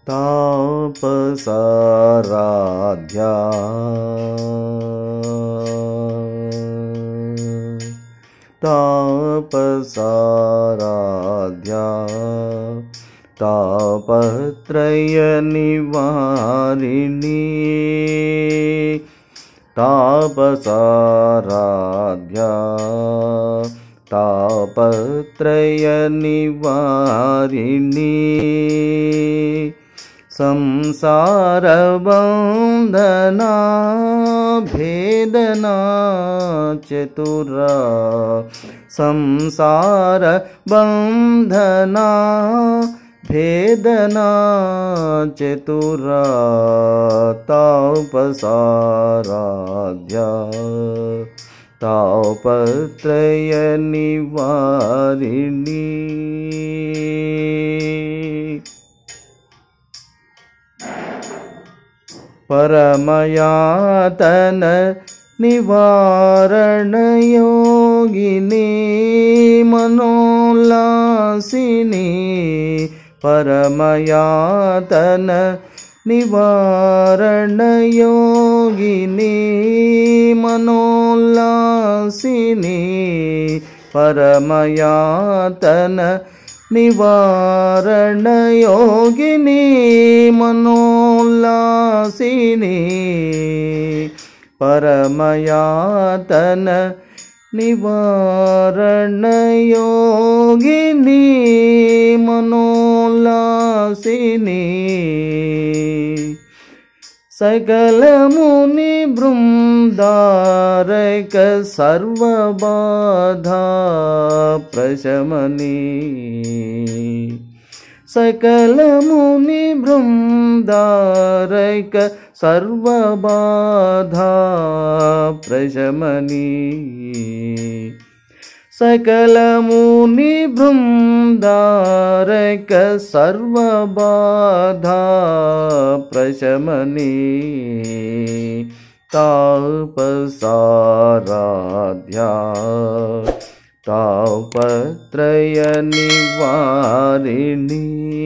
तापसाराध्या तापसाराध्या तापत्रयनिवारिणी तापसाराध्या तापत्रयनिवारिणी संसारबन्धना भेदना चतुरा संसारबन्धना भेदना चतुरा तापसाराध्या तापत्रयनिवारिणी परमयातन निवारण योगिनी मनोल्लासिनी परमयातन निवारण योगिनी मनोल्लासिनी परमयातन निवारण योगिनी मनोल्लासिनी परमयातन निवारण योगिनी मनोल्लासिनी सकल मुनि बृंदारक सर्वबाधा प्रशमनी सकल मुनि बृंदारक सर्वबाधा प्रशमनी सकल मुनि बृंदारक सर्वबाधा प्रशमनी तापसाराध्या तापत्रयनिवारिणी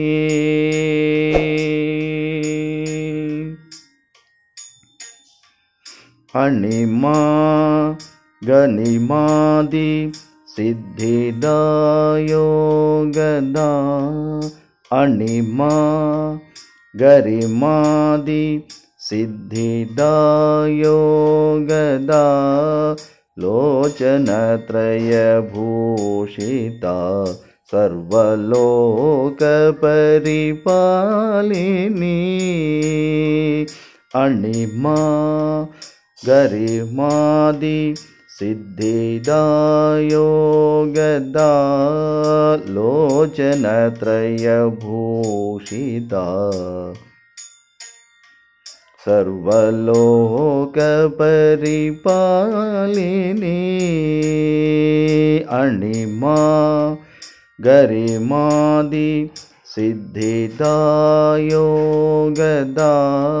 अणिमा गनिमादि सिद्धिदायोगदा अणिमा गरिमादि सिद्धिदायोगदा लोचनत्रयभूषिता सर्वलोकपरिपालिनी अणिमा गरिमादि सिद्धिदायोगदा लोचनत्रयभूषिता सर्वलोकपरिपालिनी अणिमा गरिमादि सिद्धिदायोगदा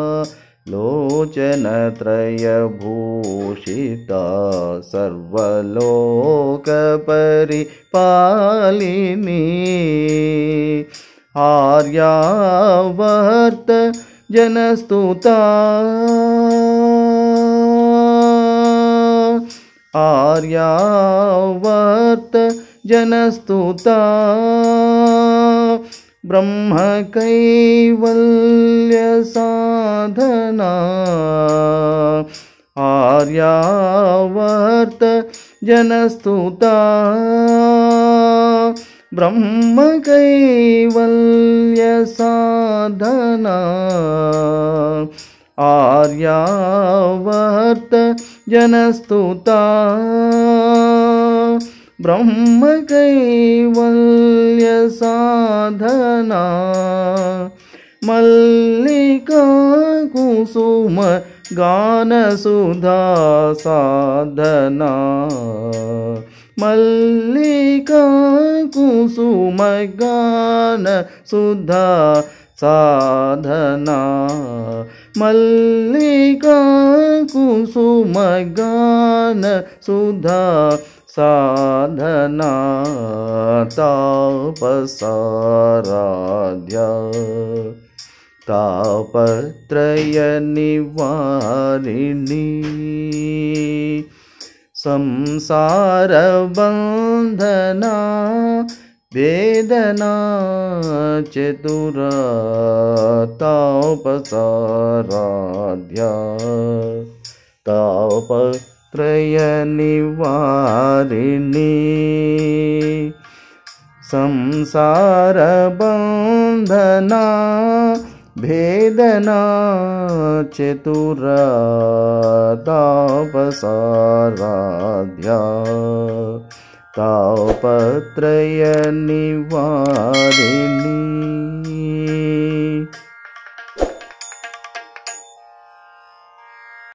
लोचनत्रयभूषिता सर्वलोकपरिपालिनी आर्यावर्त जनस्तुता आर्यावर्त जनस्तुता ब्रह्म कैवल्य साधना आर्यावर्त जनस्तुता ब्रह्म कैवल्य साधना आर्यावर्त जनस्तुता ब्रह्म कैवल्य साधना मल्लिका कुसुम गान सुधा साधना मल्लिका कुसुम गान सुधा साधना मल्लिका कुसुम गान सुधा साधना तापसाराध्या तापत्रय निवारिणी संसार बंधना वेदना चतुरा तापसाराध्या तापत्रय निवारिणी संसार बंधना भेदना चतुरा तापसाराध्या तापत्रय निवारिणी।